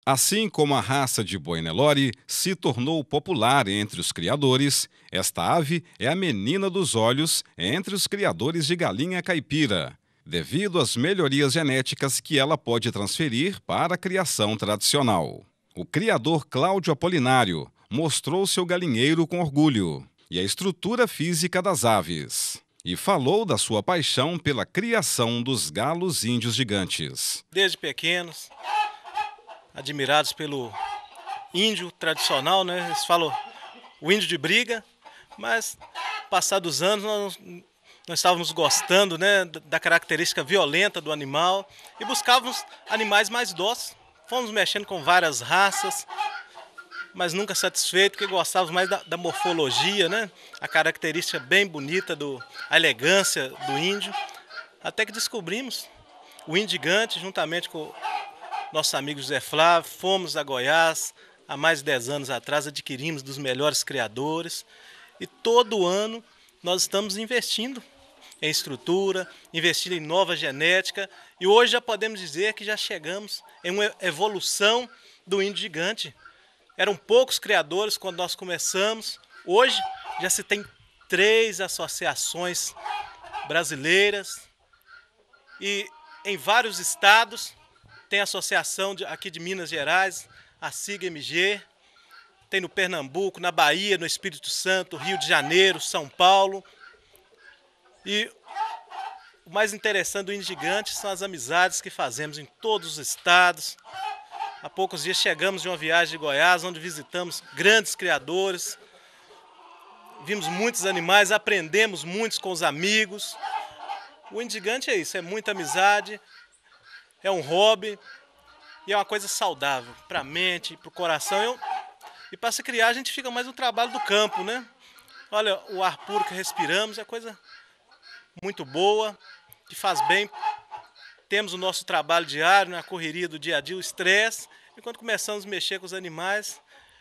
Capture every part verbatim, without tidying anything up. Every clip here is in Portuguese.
Assim como a raça de boi Nelore se tornou popular entre os criadores, esta ave é a menina dos olhos entre os criadores de galinha caipira, devido às melhorias genéticas que ela pode transferir para a criação tradicional. O criador Cláudio Apolinário mostrou seu galinheiro com orgulho e a estrutura física das aves, e falou da sua paixão pela criação dos galos índios gigantes. Desde pequenos, admirados pelo índio tradicional, né? Eles falam o índio de briga, mas passados os anos nós, nós estávamos gostando, né, da característica violenta do animal e buscávamos animais mais dóceis. Fomos mexendo com várias raças, mas nunca satisfeitos, porque gostávamos mais da, da morfologia, né? A característica bem bonita, do, a elegância do índio, até que descobrimos o índio gigante, juntamente com nosso amigo José Flávio. Fomos a Goiás, há mais de dez anos atrás, adquirimos dos melhores criadores, e todo ano nós estamos investindo em estrutura, investindo em nova genética, e hoje já podemos dizer que já chegamos em uma evolução do índio gigante. Eram poucos criadores quando nós começamos, hoje já se tem três associações brasileiras, e em vários estados tem associação de, aqui de Minas Gerais, a SIGA M G, tem no Pernambuco, na Bahia, no Espírito Santo, Rio de Janeiro, São Paulo. E o mais interessante do índio gigante são as amizades que fazemos em todos os estados. Há poucos dias chegamos de uma viagem de Goiás, onde visitamos grandes criadores, vimos muitos animais, aprendemos muitos com os amigos. O índio gigante é isso, é muita amizade, é um hobby e é uma coisa saudável para a mente, para o coração. Eu, e para se criar a gente fica mais no trabalho do campo, né? Olha, o ar puro que respiramos é coisa muito boa, que faz bem. Temos o nosso trabalho diário, na correria do dia a dia, o estresse, e quando começamos a mexer com os animais,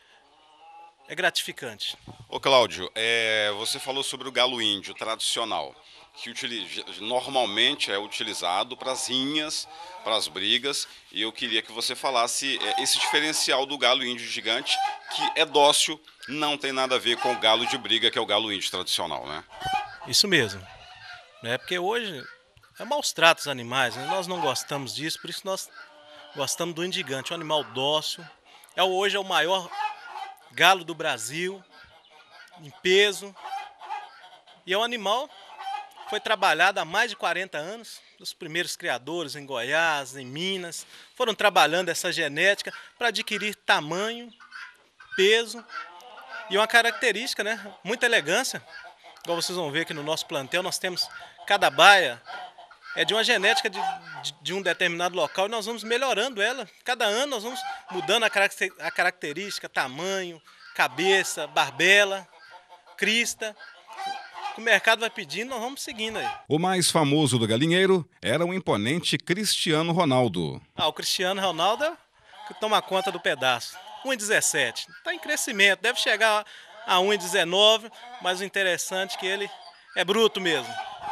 é gratificante. Ô Cláudio, é, você falou sobre o galo índio tradicional, que utiliza, normalmente é utilizado para as rinhas, para as brigas, e eu queria que você falasse é, esse diferencial do galo índio gigante, que é dócil, não tem nada a ver com o galo de briga, que é o galo índio tradicional, né? Isso mesmo, né? Porque hoje é maus tratos animais, né? Nós não gostamos disso, por isso nós gostamos do índio gigante, um animal dócil, é, hoje é o maior galo do Brasil, em peso, e é um animal que foi trabalhado há mais de quarenta anos, os primeiros criadores em Goiás, em Minas, foram trabalhando essa genética para adquirir tamanho, peso e uma característica, né? Muita elegância. Igual vocês vão ver aqui no nosso plantel, nós temos cada baia é de uma genética de, de, de um determinado local, e nós vamos melhorando ela. Cada ano nós vamos mudando a, caracter, a característica, tamanho, cabeça, barbela, crista. O mercado vai pedindo, nós vamos seguindo aí. O mais famoso do galinheiro era o imponente Cristiano Ronaldo. Ah, o Cristiano Ronaldo é que toma conta do pedaço. um e dezessete, está em crescimento, deve chegar a um e dezenove, mas o interessante é que ele é bruto mesmo.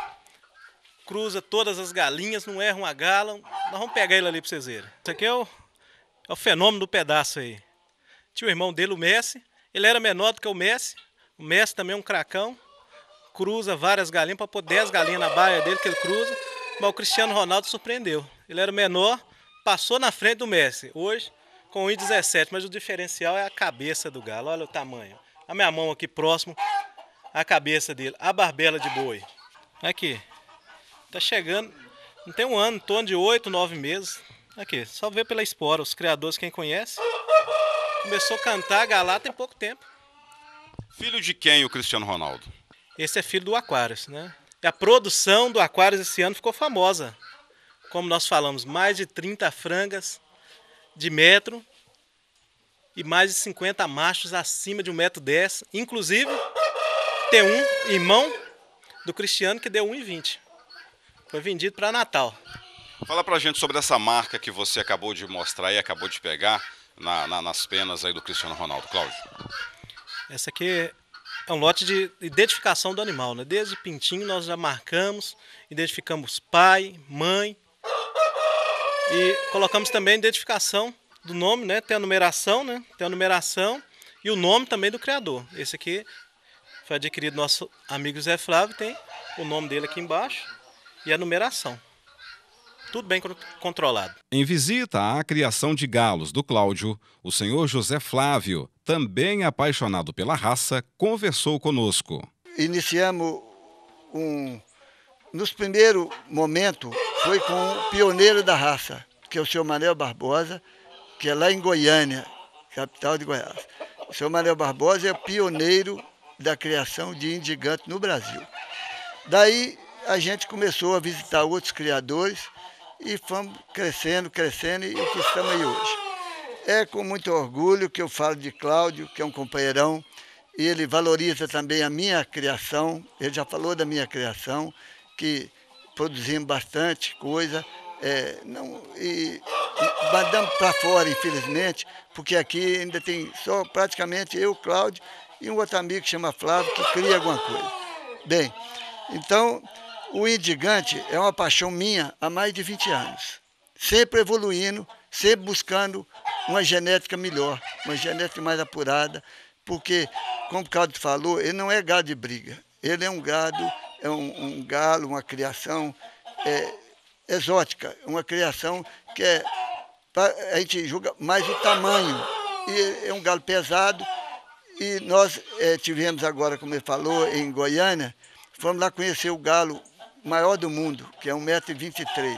Cruza todas as galinhas, não erra uma gala. Nós vamos pegar ele ali para vocês verem. Isso aqui é o, é o fenômeno do pedaço aí. Tinha o irmão dele, o Messi, ele era menor do que o Messi. O Messi também é um cracão. Cruza várias galinhas, para pôr dez galinhas na baia dele que ele cruza, mas o Cristiano Ronaldo surpreendeu. Ele era menor, passou na frente do Messi, hoje com um e dezessete, mas o diferencial é a cabeça do galo, olha o tamanho. A minha mão aqui próximo, a cabeça dele, a barbela de boi. Aqui, tá chegando, não tem um ano, em torno de oito, nove meses. Aqui, só ver pela espora, os criadores, quem conhece, começou a cantar, galar tem pouco tempo. Filho de quem o Cristiano Ronaldo? Esse é filho do Aquarius, né? E a produção do Aquarius esse ano ficou famosa. Como nós falamos, mais de trinta frangas de metro e mais de cinquenta machos acima de um metro e dez. Inclusive, tem um irmão do Cristiano que deu um e vinte. Foi vendido para Natal. Fala pra gente sobre essa marca que você acabou de mostrar e acabou de pegar na, na, nas penas aí do Cristiano Ronaldo, Cláudio. Essa aqui é um lote de identificação do animal, né? Desde pintinho nós já marcamos, identificamos pai, mãe e colocamos também a identificação do nome, né? Tem a numeração, né? Tem a numeração e o nome também do criador. Esse aqui foi adquirido do nosso amigo Zé Flávio, tem o nome dele aqui embaixo e a numeração. Tudo bem controlado. Em visita à criação de galos do Cláudio, o senhor José Flávio, também apaixonado pela raça, conversou conosco. Iniciamos um... Nos primeiros momentos, foi com o pioneiro da raça, que é o senhor Manuel Barbosa, que é lá em Goiânia, capital de Goiás. O senhor Manuel Barbosa é o pioneiro da criação de índio gigante no Brasil. Daí a gente começou a visitar outros criadores e fomos crescendo, crescendo, e o que estamos aí hoje. É com muito orgulho que eu falo de Cláudio, que é um companheirão, e ele valoriza também a minha criação, ele já falou da minha criação, que produzimos bastante coisa, é, não, e mandamos para fora, infelizmente, porque aqui ainda tem só praticamente eu, Cláudio, e um outro amigo que chama Flávio, que cria alguma coisa. Bem, então, o índio gigante é uma paixão minha há mais de vinte anos, sempre evoluindo, sempre buscando uma genética melhor, uma genética mais apurada, porque, como o Cláudio falou, ele não é gado de briga, ele é um gado, é um, um galo, uma criação é, exótica, uma criação que é, a gente julga mais o tamanho, e é um galo pesado, e nós é, tivemos agora, como ele falou, em Goiânia, fomos lá conhecer o galo maior do mundo, que é um metro e vinte e três,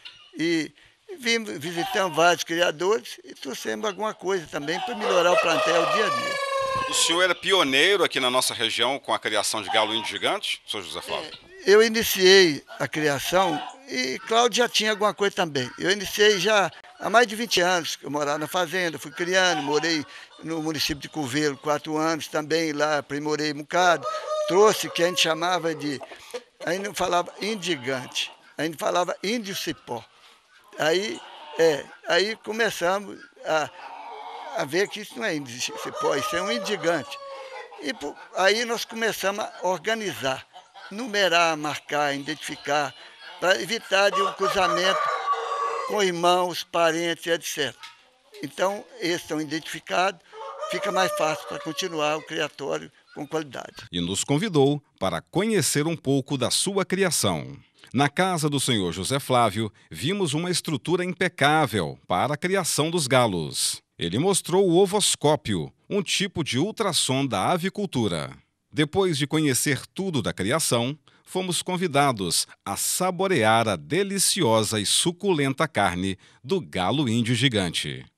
e vimos, visitamos vários criadores e trouxemos alguma coisa também para melhorar o plantel dia a dia. O senhor era pioneiro aqui na nossa região com a criação de galo índio gigante, senhor José Flávio? Eu iniciei a criação e Cláudio já tinha alguma coisa também. Eu iniciei já há mais de vinte anos, eu morava na fazenda, fui criando, morei no município de Coveiro quatro anos também, lá aprimorei um bocado. Trouxe, que a gente chamava de, a gente não falava índio gigante, a gente falava índio cipó. Aí, é, aí começamos a... a ver que isso não é índio cipó, isso é um índio gigante. E aí nós começamos a organizar, numerar, marcar, identificar, para evitar de um cruzamento com irmãos, parentes, etcétera. Então, esses estão identificados, fica mais fácil para continuar o criatório com qualidade. E nos convidou para conhecer um pouco da sua criação. Na casa do senhor José Flávio, vimos uma estrutura impecável para a criação dos galos. Ele mostrou o ovoscópio, um tipo de ultrassom da avicultura. Depois de conhecer tudo da criação, fomos convidados a saborear a deliciosa e suculenta carne do galo índio gigante.